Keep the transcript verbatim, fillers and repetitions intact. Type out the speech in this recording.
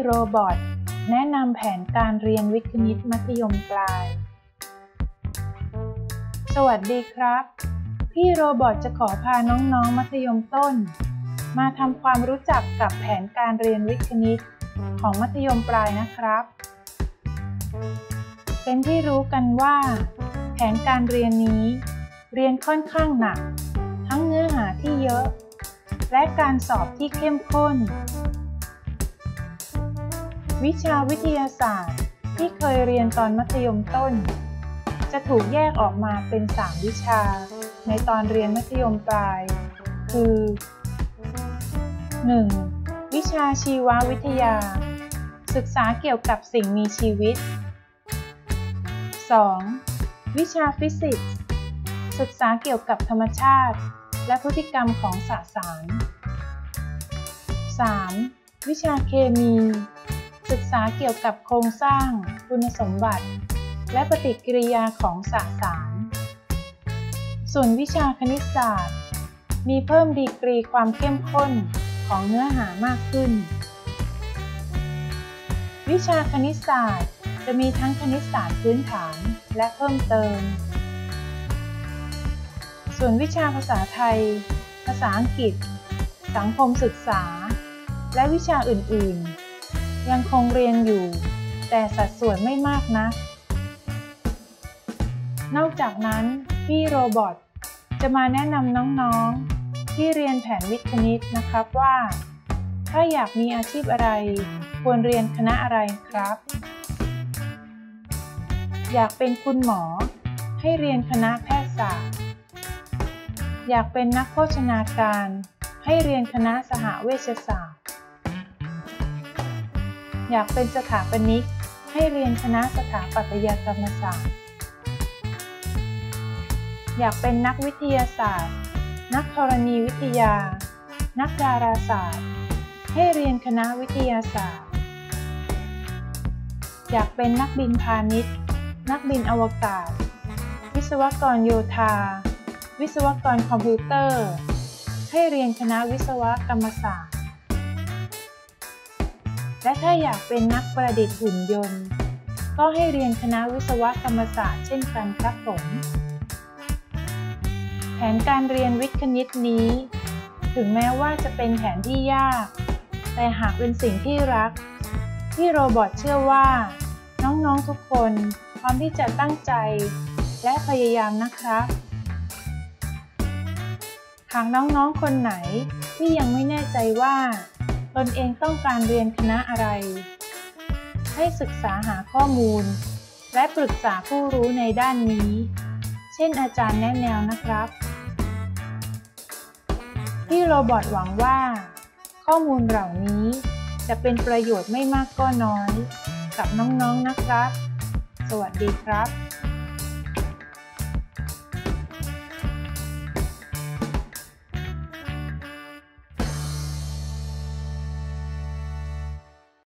โรบอทแนะนำแผนการเรียนวิทย์คณิตมัธยมปลายสวัสดีครับพี่โรบอทจะขอพาน้องๆมัธยมต้นมาทำความรู้จักกับแผนการเรียนวิทย์คณิตของมัธยมปลายนะครับเป็นที่รู้กันว่าแผนการเรียนนี้เรียนค่อนข้างหนักทั้งเนื้อหาที่เยอะและการสอบที่เข้มข้นวิชาวิทยาศาสตร์ที่เคยเรียนตอนมัธยมต้นจะถูกแยกออกมาเป็นสามวิชาในตอนเรียนมัธยมปลายคือ หนึ่ง. วิชาชีววิทยาศึกษาเกี่ยวกับสิ่งมีชีวิต สอง. วิชาฟิสิกส์ศึกษาเกี่ยวกับธรรมชาติและพฤติกรรมของสสาร สาม. วิชาเคมีศึกษาเกี่ยวกับโครงสร้างคุณสมบัติและปฏิกิริยาของสสารส่วนวิชาคณิตศาสตร์มีเพิ่มดีกรีความเข้มข้นของเนื้อหามากขึ้นวิชาคณิตศาสตร์จะมีทั้งคณิตศาสตร์พื้นฐานและเพิ่มเติมส่วนวิชาภาษาไทยภาษาอังกฤษสังคมศึกษาและวิชาอื่นๆยังคงเรียนอยู่แต่สัดส่วนไม่มากนักนอกจากนั้นพี่โรบอทจะมาแนะนำน้องๆที่เรียนแผนวิทย์คณิตนะครับว่าถ้าอยากมีอาชีพอะไรควรเรียนคณะอะไรครับอยากเป็นคุณหมอให้เรียนคณะแพทยศาสตร์อยากเป็นนักโภชนาการให้เรียนคณะสหเวชศาสตร์อยากเป็นสถาปนิกให้เรียนคณะสถาปัตยกรรมศาสตร์อยากเป็นนักวิทยาศาสตร์นักธรณีวิทยานักดาราศาสตร์ให้เรียนคณะวิทยาศาสตร์อยากเป็นนักบินพาณิชย์นักบินอวกาศวิศวกรโยธาวิศวกรคอมพิวเตอร์ให้เรียนคณะวิศวกรรมศาสตร์และถ้าอยากเป็นนักประดิษฐ์หุ่นยนต์ก็ให้เรียนคณะวิศวกรรมศาสตร์เช่นกันครับผมแผนการเรียนวิทย์คณิตนี้ถึงแม้ว่าจะเป็นแผนที่ยากแต่หากเป็นสิ่งที่รักพี่โรบอทเชื่อว่าน้องๆทุกคนพร้อมที่จะตั้งใจและพยายามนะครับหากน้องๆคนไหนที่ยังไม่แน่ใจว่าตนเองต้องการเรียนคณะอะไรให้ศึกษาหาข้อมูลและปรึกษาผู้รู้ในด้านนี้เช่นอาจารย์แนะแนวนะครับพี่โรบอทหวังว่าข้อมูลเหล่านี้จะเป็นประโยชน์ไม่มากก็น้อยกับน้องๆนะครับสวัสดีครับ